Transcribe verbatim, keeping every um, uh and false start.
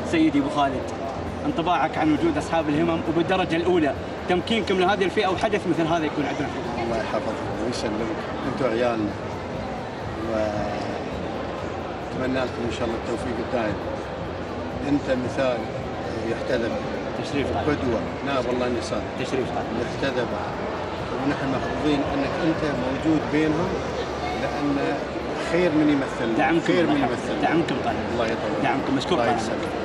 سيدي ابو خالد، انطباعك عن وجود اصحاب الهمم وبالدرجه الاولى تمكينكم لهذه الفئه وحدث مثل هذا يكون عندنا فيه. الله يحفظكم ويسلمك، انتم عيالنا واتمنى لكم ان شاء الله التوفيق الدائم. انت مثال يحتذى به. تشريف هذا. قدوه، لا والله اني صادق. تشريف هذا. يحتذى به. ونحن محظوظين انك انت موجود بينهم، لان خير من يمثل. دعمكم خير من يمثل. دعمكم طيب. الله يطول. دعمكم مشكور. الله يسلمك.